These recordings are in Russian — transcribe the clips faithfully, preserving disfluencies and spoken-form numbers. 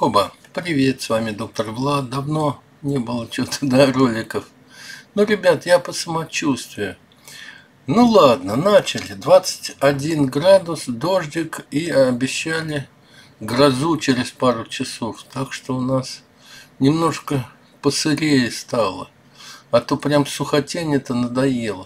Хоба, привет, с вами доктор Влад. Давно не было что-то, да, роликов. Ну, ребят, я по самочувствию. Ну ладно, начали. двадцать один градус, дождик, и обещали грозу через пару часов. Так что у нас немножко посырее стало. А то прям сухотень-то надоело.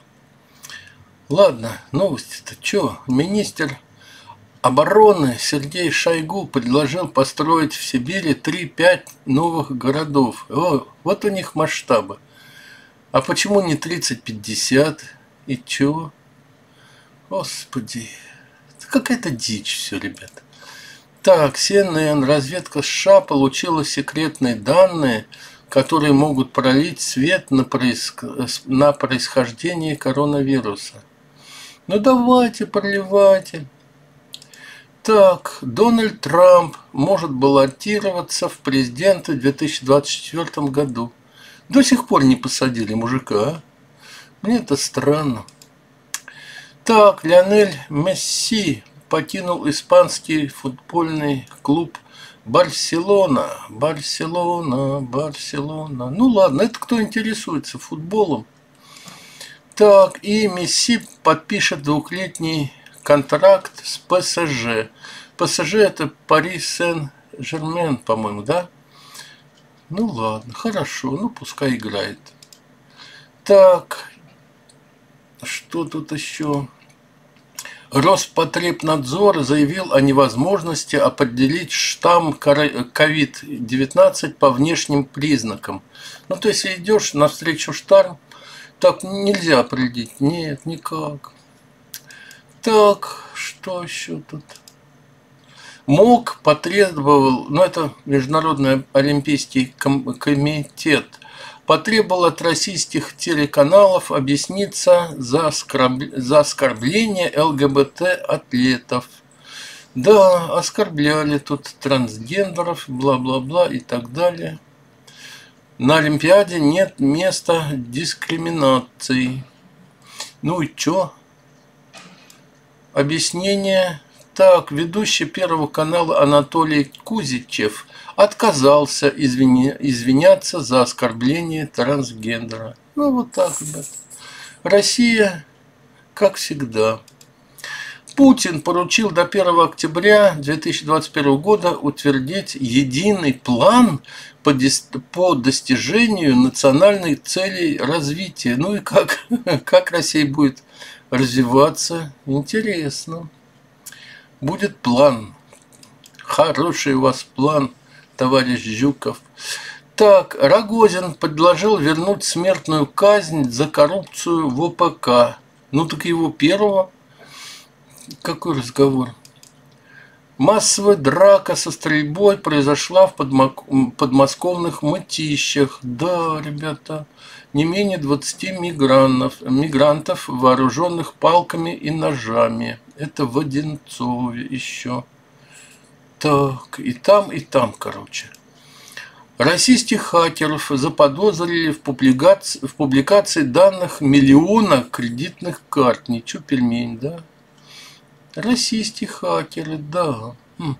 Ладно, новости-то что? Министр обороны Сергей Шойгу предложил построить в Сибири три-пять новых городов. О, вот у них масштабы. А почему не тридцать-пятьдесят? И чё? Господи, это какая-то дичь все, ребята. Так, Си Эн Эн, разведка США получила секретные данные, которые могут пролить свет на, происх... на происхождение коронавируса. Ну давайте, проливайте. Так, Дональд Трамп может баллотироваться в президенты в две тысячи двадцать четвёртом году. До сих пор не посадили мужика, а? Мне это странно. Так, Лионель Месси покинул испанский футбольный клуб Барселона. Барселона, Барселона. Ну ладно, это кто интересуется футболом. Так, и Месси подпишет двухлетний контракт с Пэ Эс Жэ. Пэ Эс Жэ это Пари Сен-Жермен, по-моему, да? Ну ладно, хорошо, ну пускай играет. Так, что тут еще? Роспотребнадзор заявил о невозможности определить штамм ковид девятнадцать по внешним признакам. Ну, то есть, если идешь навстречу штамм, так нельзя определить. Нет, никак. Так, что еще тут? МОК потребовал, ну это Международный олимпийский комитет, потребовал от российских телеканалов объясниться за, оскорб... за оскорбление Эл Гэ Бэ Тэ атлетов. Да, оскорбляли тут трансгендеров, бла-бла-бла и так далее. На Олимпиаде нет места дискриминации. Ну и чё? Объяснение. Так, ведущий Первого канала Анатолий Кузичев отказался извини, извиняться за оскорбление трансгендера. Ну, вот так, ребят. Россия, как всегда. Путин поручил до первого октября две тысячи двадцать первого года утвердить единый план по, по достижению национальных целей развития. Ну и как, как Россия будет развиваться? Интересно. Будет план. Хороший у вас план, товарищ Жуков. Так, Рогозин предложил вернуть смертную казнь за коррупцию в О Пэ Ка. Ну так его первого. Какой разговор? Массовая драка со стрельбой произошла в подмосковных Мытищах. Да, ребята, не менее двадцати мигрантов, мигрантов, вооруженных палками и ножами. Это в Одинцове еще. Так, и там, и там, короче. Российских хакеров заподозрили в публикации, в публикации данных миллиона кредитных карт. Ничего, пельмень, да? Российские хакеры, да. Хм.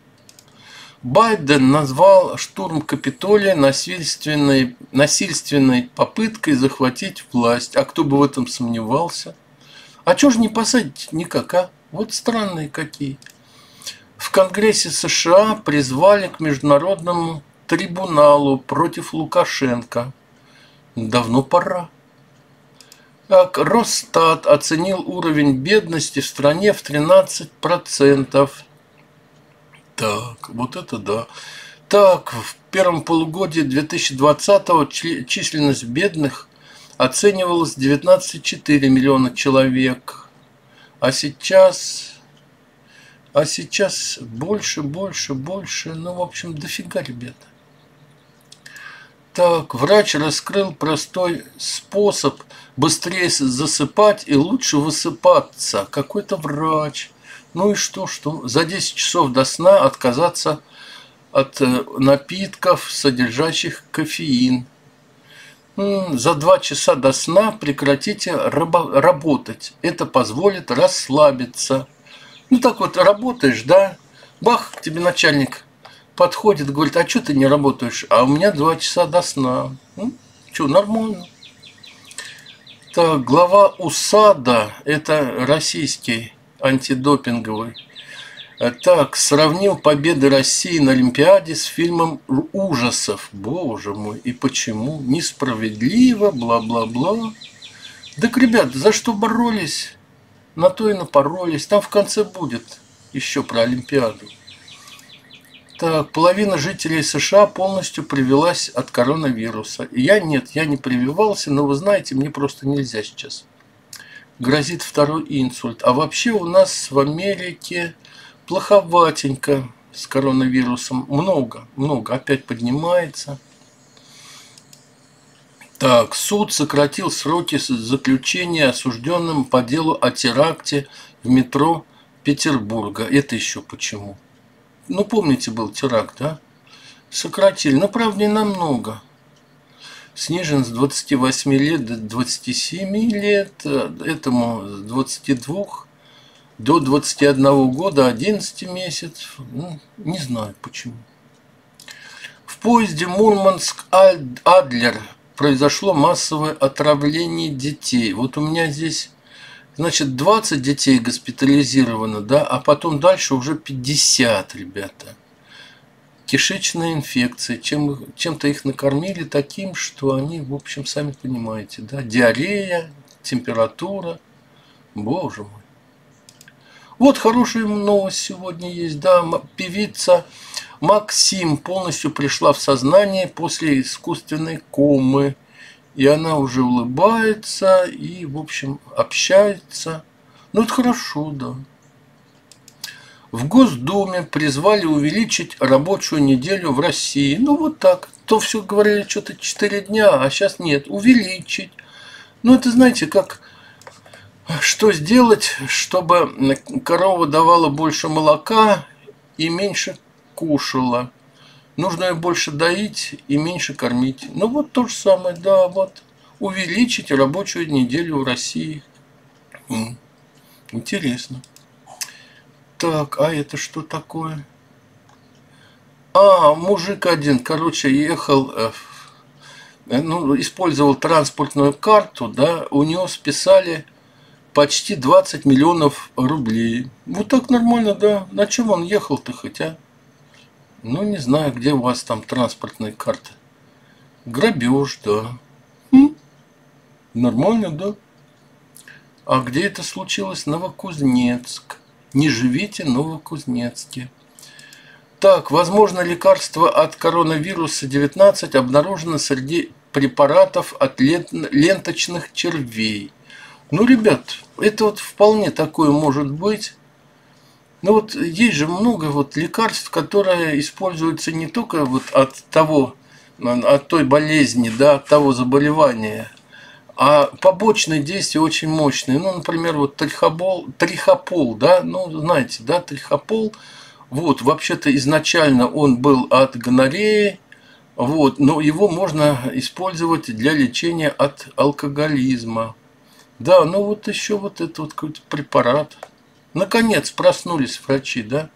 Байден назвал штурм Капитолия насильственной, насильственной попыткой захватить власть. А кто бы в этом сомневался? А чё ж не посадить никак, а? Вот странные какие. В Конгрессе США призвали к международному трибуналу против Лукашенко. Давно пора. Так, Росстат оценил уровень бедности в стране в тринадцать процентов. Так, вот это да. Так, в первом полугодии две тысячи двадцатого численность бедных оценивалась девятнадцать целых четыре десятых миллиона человек. А сейчас... А сейчас больше, больше, больше. Ну, в общем, дофига, ребята. Так, врач раскрыл простой способ быстрее засыпать и лучше высыпаться. Какой-то врач. Ну и что, что? За десять часов до сна отказаться от напитков, содержащих кофеин. За два часа до сна прекратите работать. Это позволит расслабиться. Ну так вот, работаешь, да? Бах, тебе начальник подходит, говорит, а что ты не работаешь? А у меня два часа до сна. Ну, что, нормально. Так, глава УСАДА, это российский антидопинговый. Так, сравнил победы России на Олимпиаде с фильмом ужасов. Боже мой, и почему? Несправедливо, бла-бла-бла. Так, ребят, за что боролись, на то и напоролись. Там в конце будет еще про Олимпиаду. Так, половина жителей США полностью привилась от коронавируса. Я нет, я не прививался, но вы знаете, мне просто нельзя сейчас. Грозит второй инсульт. А вообще у нас в Америке плоховатенько с коронавирусом. Много, много. Опять поднимается. Так, суд сократил сроки заключения осужденным по делу о теракте в метро Петербурга. Это еще почему? Ну, помните, был теракт, да? Сократили. Но, правда, не намного. Снижен с двадцати восьми лет до двадцати семи лет. Этому с двадцати двух до двадцати одного года, одиннадцати месяцев. Ну, не знаю, почему. В поезде Мурманск-Адлер произошло массовое отравление детей. Вот у меня здесь, значит, двадцать детей госпитализировано, да, а потом дальше уже пятьдесят, ребята. Кишечная инфекция. Чем, чем-то их накормили таким, что они, в общем, сами понимаете, да, диарея, температура. Боже мой. Вот хорошая новость сегодня есть, да, певица Максим полностью пришла в сознание после искусственной комы. И она уже улыбается и, в общем, общается. Ну, это хорошо, да. В Госдуме призвали увеличить рабочую неделю в России. Ну, вот так. То все говорили, что-то четыре дня, а сейчас нет. Увеличить. Ну, это, знаете, как... Что сделать, чтобы корова давала больше молока и меньше кушала? Нужно ее больше доить и меньше кормить. Ну, вот то же самое, да, вот. Увеличить рабочую неделю в России. Интересно. Так, а это что такое? А, мужик один, короче, ехал, ну, использовал транспортную карту, да, у него списали почти двадцать миллионов рублей. Вот так нормально, да. На чем он ехал-то хотя? Ну, не знаю, где у вас там транспортная карта. Грабеж, да. Хм. Нормально, да. А где это случилось? Новокузнецк. Не живите в Новокузнецке. Так, возможно, лекарство от коронавируса девятнадцать обнаружено среди препаратов от ленточных червей. Ну, ребят, это вот вполне такое может быть. Ну вот есть же много вот лекарств, которые используются не только вот от того, от той болезни, да, от того заболевания, а побочные действия очень мощные. Ну, например, вот трихобол, трихопол, да, ну, знаете, да, трихопол, вот, вообще-то изначально он был от гонореи, вот, но его можно использовать для лечения от алкоголизма. Да, ну вот еще вот этот вот какой-то препарат. Наконец проснулись врачи, да?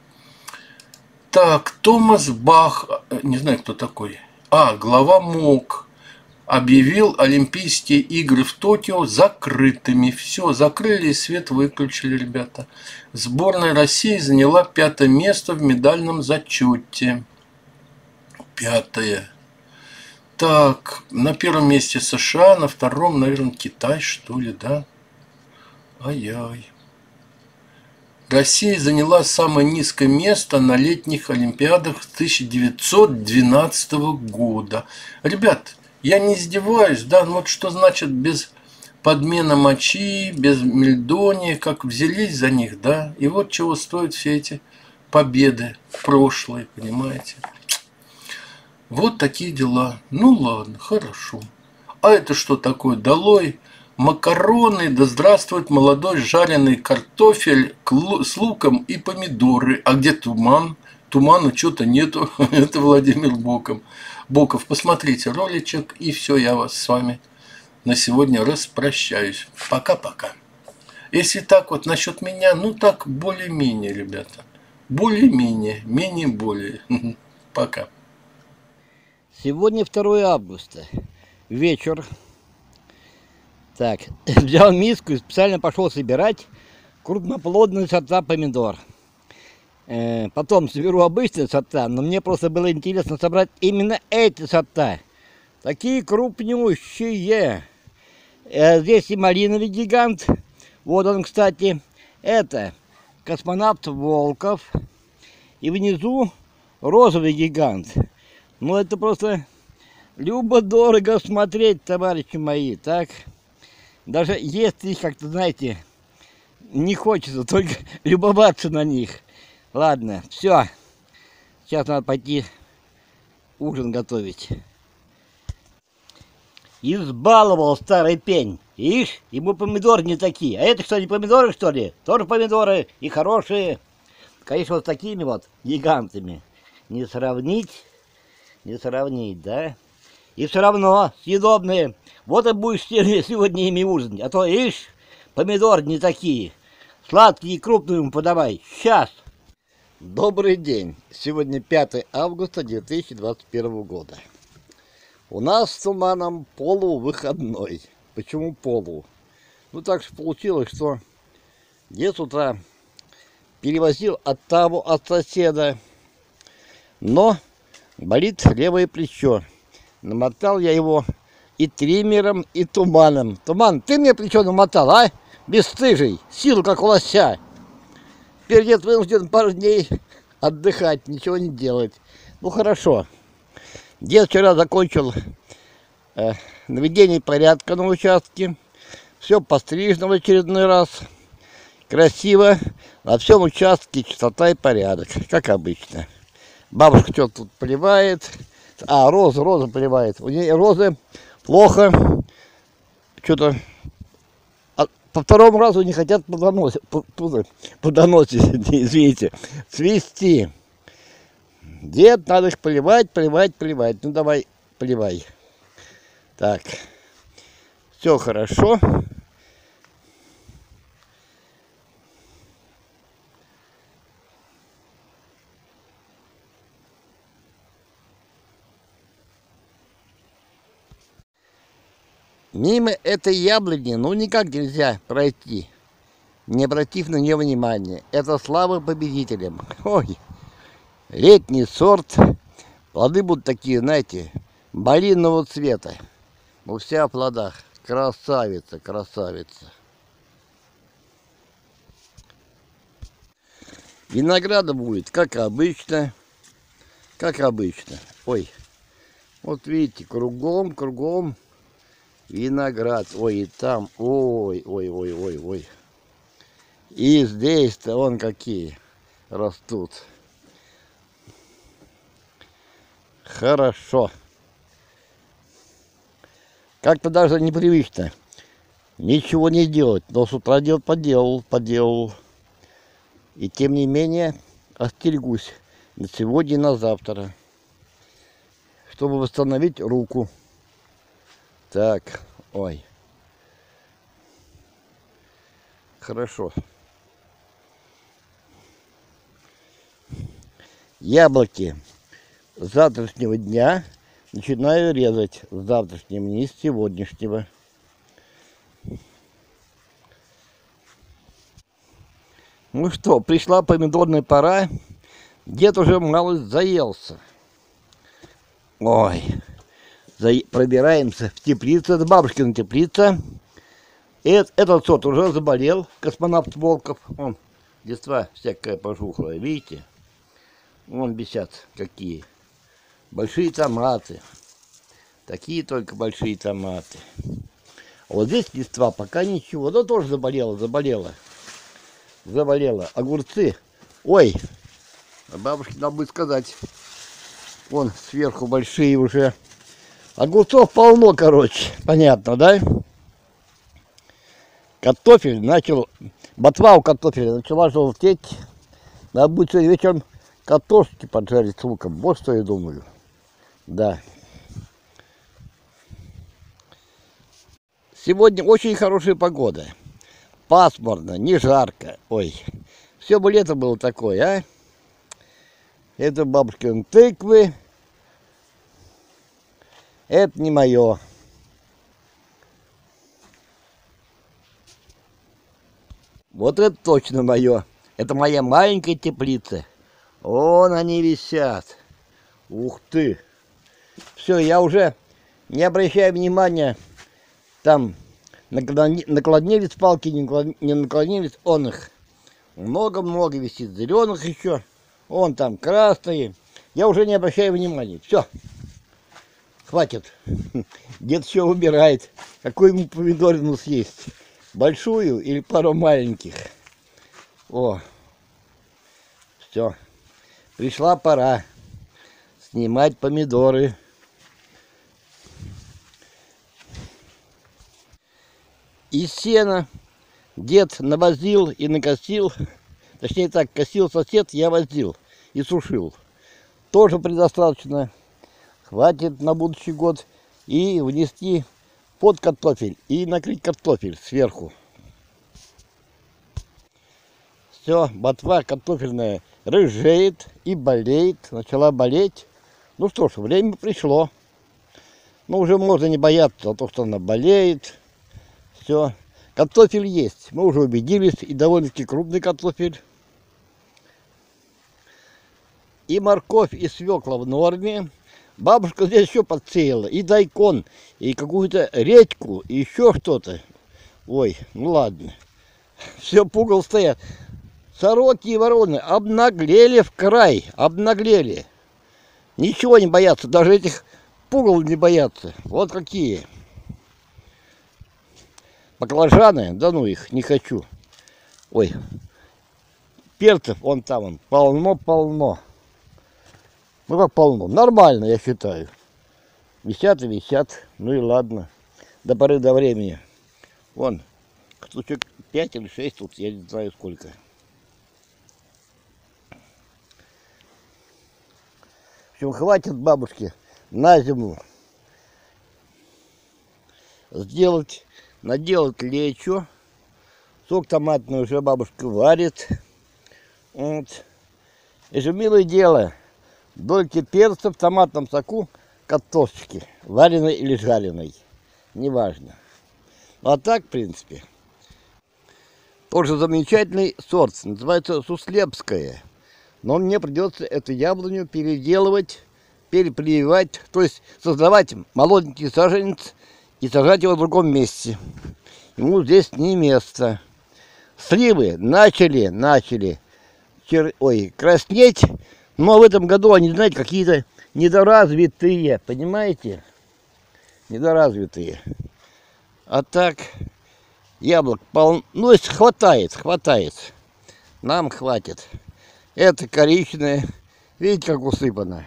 Так, Томас Бах, не знаю, кто такой. А, глава МОК объявил Олимпийские игры в Токио закрытыми. Все, закрыли и свет выключили, ребята. Сборная России заняла пятое место в медальном зачете. Пятое. Так, на первом месте США, на втором, наверное, Китай, что ли, да? Ай-яй. Россия заняла самое низкое место на летних Олимпиадах тысяча девятьсот двенадцатого года. Ребят, я не издеваюсь, да, ну вот что значит без подмена мочи, без мельдония, как взялись за них, да, и вот чего стоят все эти победы прошлые, понимаете. Вот такие дела. Ну ладно, хорошо. А это что такое? Долой макароны, да здравствует молодой жареный картофель с луком и помидоры. А где туман? Тумана что-то нету. Это Владимир Боков. Боков, посмотрите роличек, и все, я вас с вами на сегодня распрощаюсь. Пока-пока. Если так вот насчет меня, ну так более-менее, ребята. более-менее, менее-более. Пока. Сегодня второе августа. Вечер. Так, взял миску и специально пошел собирать крупноплодные сорта помидор. Э, потом соберу обычные сорта, но мне просто было интересно собрать именно эти сорта. Такие крупнющие. Э, здесь и малиновый гигант. Вот он, кстати. Это космонавт Волков. И внизу розовый гигант. Ну, это просто любо-дорого смотреть, товарищи мои, так? Даже если их как-то, знаете, не хочется, только любоваться на них. Ладно, все. Сейчас надо пойти ужин готовить. Избаловал старый пень. Ишь, ему помидоры не такие. А это что, не помидоры, что ли? Тоже помидоры и хорошие. Конечно, вот с такими вот гигантами не сравнить, не сравнить, да? И все равно съедобные. Вот и будешь сегодня ими ужинать. А то, ишь, помидоры не такие. Сладкие и крупные ему подавай. Сейчас. Добрый день. Сегодня пятое августа две тысячи двадцать первого года. У нас с Туманом полувыходной. Почему полу? Ну так же получилось, что дед с утра перевозил оттаву от соседа, но болит левое плечо. Намотал я его и триммером, и Туманом. Туман, ты мне плечо намотал, а? Бесстыжий, сил как у лося. Теперь дед вынужден пару дней отдыхать, ничего не делать. Ну хорошо. Дед вчера закончил э, наведение порядка на участке. Все пострижено в очередной раз. Красиво. На всем участке чистота и порядок, как обычно. Бабушка что-то тут поливает. А, роза, роза поливает. У нее розы плохо. Что-то по второму разу не хотят плодоносить, плодоносить, извините, цвести. Дед, надо их поливать, поливать, поливать. Ну давай, поливай. Так, все хорошо. Мимо этой яблони ну никак нельзя пройти, не обратив на нее внимания. Это слава победителям. Ой, летний сорт. Плоды будут такие, знаете, малинового цвета. Ну, вся в плодах. Красавица, красавица. Винограда будет, как обычно. Как обычно. Ой, вот видите, кругом, кругом виноград. Ой, и там. Ой, ой, ой, ой, ой. И здесь-то вон какие растут. Хорошо. Как-то даже непривычно ничего не делать. Но с утра делать поделал, поделал. И тем не менее остерегусь на сегодня и на завтра, чтобы восстановить руку. Так, ой. Хорошо. Яблоки с завтрашнего дня начинаю резать. С завтрашнего, не с сегодняшнего. Ну что, пришла помидорная пора. Дед уже малость заелся. Ой. За... Пробираемся в теплицу. Это бабушкина теплица. Эт... Этот сорт уже заболел. Космонавт Волков. Вон, листва всякая пожухлая. Видите? Вон висят какие. Большие томаты. Такие только большие томаты. А вот здесь листва пока ничего. Да тоже заболела, заболела. Заболела. Огурцы. Ой. Бабушке надо будет сказать. Вон сверху большие уже. Огурцов полно, короче. Понятно, да? Картофель начал... Ботва у картофеля начала желтеть. Надо будет сегодня вечером картошки поджарить с луком. Вот что я думаю. Да. Сегодня очень хорошая погода. Пасмурно, не жарко. Ой, все бы лето было такое, а? Это бабушкин тыквы. Это не мое. Вот это точно мое. Это моя маленькая теплица. Вон они висят. Ух ты. Все, я уже не обращаю внимания. Там накладневец палки, не накладневец, он их. Много-много висит. Зеленых еще. Вон там красные. Я уже не обращаю внимания. Все. Хватит. Дед еще выбирает, какую ему помидорину съесть. Большую или пару маленьких. О. Все. Пришла пора снимать помидоры. Из сена дед навозил и накосил. Точнее так, косил сосед, я возил и сушил. Тоже предостаточно. Хватит на будущий год. И внести под картофель и накрыть картофель сверху. Все, ботва картофельная рыжеет и болеет. Начала болеть. Ну что ж, время пришло. Ну уже можно не бояться, а то, что она болеет. Все. Картофель есть. Мы уже убедились. И довольно-таки крупный картофель. И морковь, и свекла в норме. Бабушка здесь еще подсеяла. И дайкон, и какую-то редьку, и еще что-то. Ой, ну ладно. Все, пугал стоят. Сороки и вороны обнаглели в край. Обнаглели. Ничего не боятся. Даже этих пугал не боятся. Вот какие. Баклажаны, да ну их, не хочу. Ой. Перцев, вон там, он, полно-полно. Ну как полно? Нормально, я считаю. Висят и висят. Ну и ладно. До поры до времени. Вон, штучек пять или шесть тут, я не знаю сколько. В общем, хватит бабушке на зиму сделать, наделать лечо. Сок томатный уже бабушка варит. Вот. Это же милое дело. Дольки перца в томатном соку, картошечки, вареной или жареной, неважно. А так, в принципе, тоже замечательный сорт, называется суслепская. Но мне придется эту яблоню переделывать, перепрививать, то есть создавать молоденький саженец и сажать его в другом месте. Ему здесь не место. Сливы начали, начали, чер... ой, краснеть. Но в этом году они, знаете, какие-то недоразвитые, понимаете? Недоразвитые. А так, яблок полно, ну, если хватает, хватает. Нам хватит. Это коричневое, видите, как усыпано.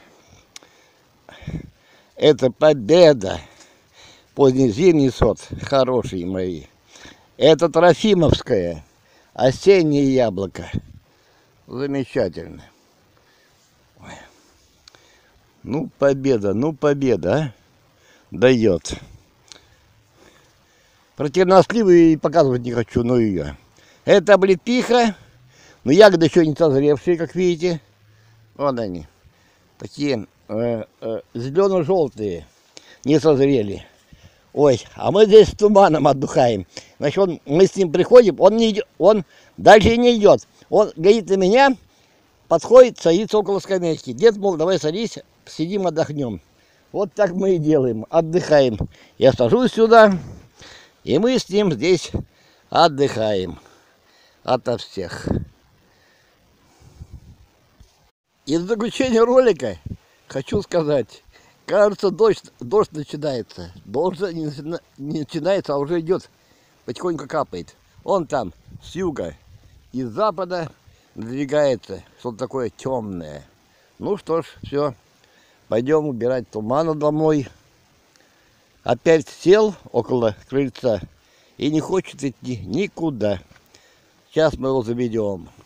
Это Победа. Позднезимний сорт, хорошие мои. Это Трофимовское, осеннее яблоко. Замечательно. Ну, победа, ну, победа, а? Дает. Про терносливы и показывать не хочу, но ее. Это облепиха, но ягоды еще не созревшие, как видите. Вот они. Такие э, э, зелено-желтые, не созрели. Ой, а мы здесь с туманом отдыхаем. Значит, он, мы с ним приходим, он, не идет, он дальше не идет. Он глядит на меня, подходит, садится около скамейки. Дед, мол, давай садись, сидим, отдохнем. Вот так мы и делаем, отдыхаем. Я сажусь сюда, и мы с ним здесь отдыхаем ото всех. И в заключение ролика хочу сказать, кажется, дождь, дождь начинается. Дождь не начинается, а уже идет, потихоньку капает. Он там с юга и с запада надвигается, что-то такое темное. Ну что ж, все. Пойдем убирать тумана домой. Опять сел около крыльца и не хочет идти никуда. Сейчас мы его заведем.